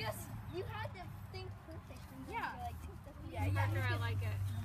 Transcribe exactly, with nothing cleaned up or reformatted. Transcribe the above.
just, you had to think perfect and then Yeah. like, think stuff. Yeah, yeah, I like it.